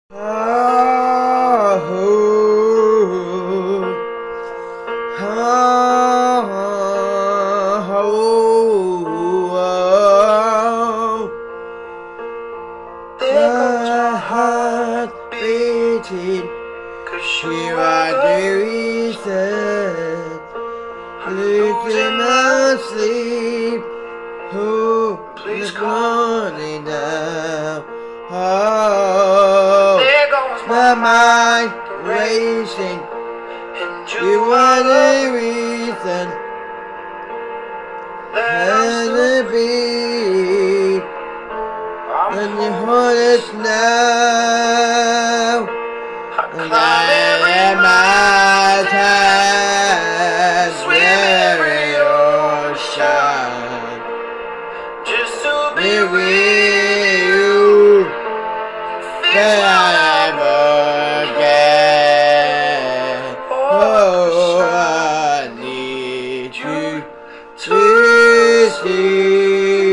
My heart beating, 'cause you are the reason. Losing my sleep, oh, please call me now. Oh, my mind racing, and you are the reason. And the beat, and you hold us now. And I am my time, weary ocean, just to be with you forever again. Oh, I need you to see.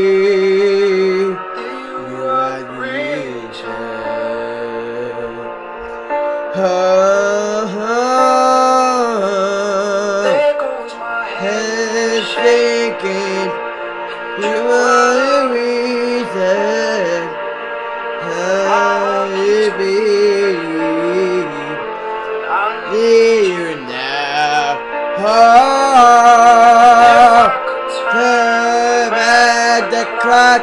There goes my head shaking. You are the reason how you be. I need you now. Oh, turn back the clock.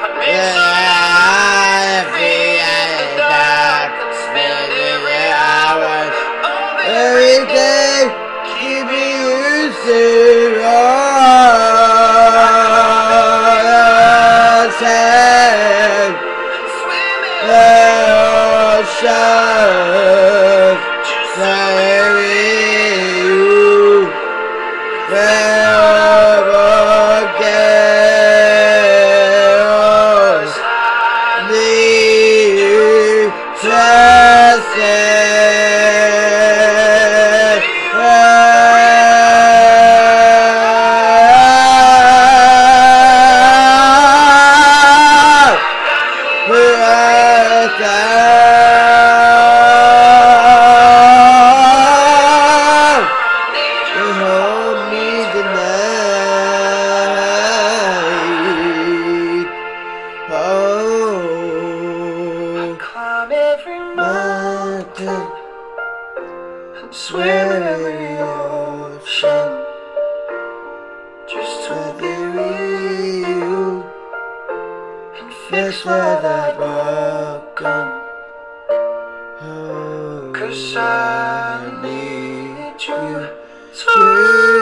Every day, keep me using ocean, just with you forever again. Need you to stay. Every mountain and swim every ocean, just to be with you and fix what I've broken. Oh, 'cause I need you to